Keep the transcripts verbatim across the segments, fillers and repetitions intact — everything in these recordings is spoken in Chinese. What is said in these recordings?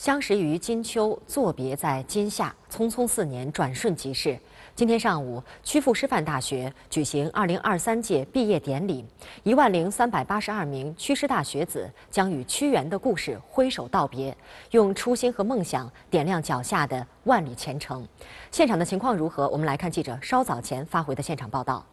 相识于金秋，作别在今夏，匆匆四年，转瞬即逝。今天上午，曲阜师范大学举行二零二三届毕业典礼，一万零三百八十二名曲师大学子将与屈原的故事挥手道别，用初心和梦想点亮脚下的万里前程。现场的情况如何？我们来看记者稍早前发回的现场报道。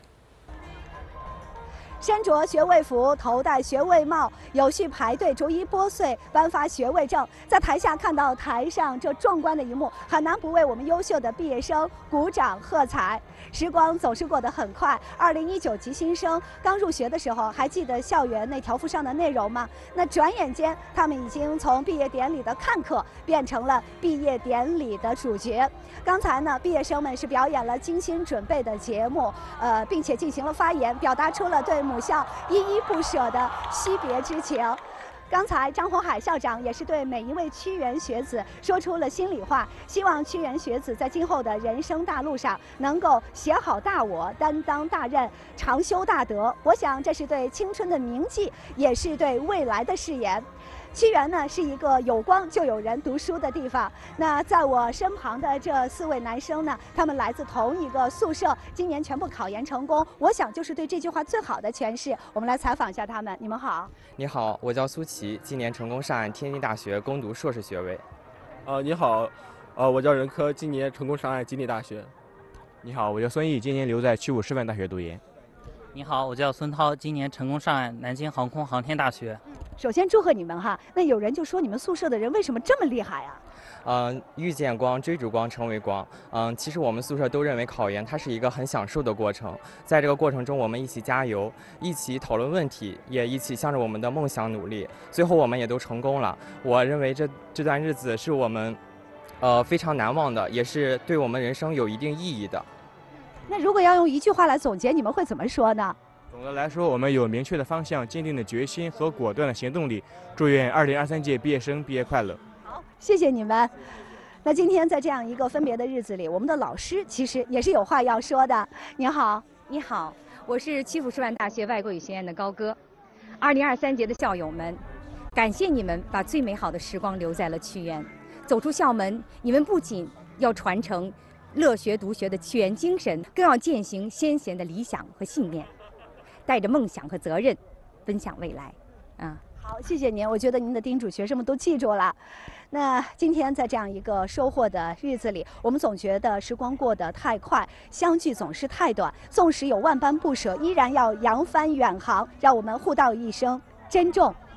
身着学位服，头戴学位帽，有序排队，逐一拨穗，颁发学位证。在台下看到台上这壮观的一幕，很难不为我们优秀的毕业生鼓掌喝彩。时光总是过得很快，二零一九级新生刚入学的时候，还记得校园那条幅上的内容吗？那转眼间，他们已经从毕业典礼的看客变成了毕业典礼的主角。刚才呢，毕业生们是表演了精心准备的节目，呃，并且进行了发言，表达出了对 母校依依不舍的惜别之情。刚才张宏海校长也是对每一位屈原学子说出了心里话，希望屈原学子在今后的人生大路上能够写好大我，担当大任，长修大德。我想这是对青春的铭记，也是对未来的誓言。 屈原呢是一个有光就有人读书的地方。那在我身旁的这四位男生呢，他们来自同一个宿舍，今年全部考研成功。我想就是对这句话最好的诠释。我们来采访一下他们。你们好。 你好，我叫苏琪，今年成功上岸天津大学攻读硕士学位。 呃，你好，呃，我叫任科，今年成功上岸吉林大学。 你好，我叫孙毅，今年留在曲阜师范大学读研。 你好，我叫孙涛，今年成功上岸南京航空航天大学。 首先祝贺你们哈！那有人就说你们宿舍的人为什么这么厉害啊？ 嗯、呃，遇见光，追逐光，成为光。嗯、呃，其实我们宿舍都认为考研它是一个很享受的过程，在这个过程中，我们一起加油，一起讨论问题，也一起向着我们的梦想努力。最后我们也都成功了。我认为这这段日子是我们，呃，非常难忘的，也是对我们人生有一定意义的。 那如果要用一句话来总结，你们会怎么说呢？ 总的来说，我们有明确的方向、坚定的决心和果断的行动力。祝愿二零二三届毕业生毕业快乐！ 好，谢谢你们。那今天在这样一个分别的日子里，我们的老师其实也是有话要说的。你好， 你好，我是曲阜师范大学外国语学院的高歌。二零二三届的校友们，感谢你们把最美好的时光留在了屈原。走出校门，你们不仅要传承 乐学独学的屈原精神，更要践行先贤的理想和信念，带着梦想和责任，奔向未来。啊， 好，谢谢您。我觉得您的叮嘱学生们都记住了。那今天在这样一个收获的日子里，我们总觉得时光过得太快，相聚总是太短。纵使有万般不舍，依然要扬帆远航。让我们互道一声珍重。